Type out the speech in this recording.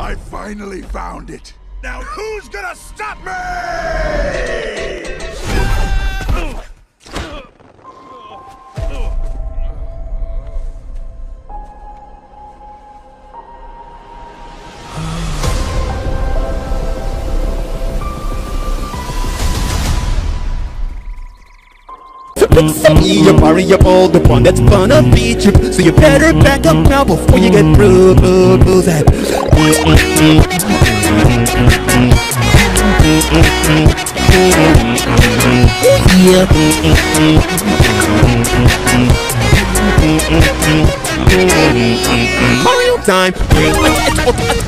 I finally found it. Now who's gonna stop me? Looks at me, you're variable, the one that's gonna beat you. So you better back up now before you get bruised. Mario time.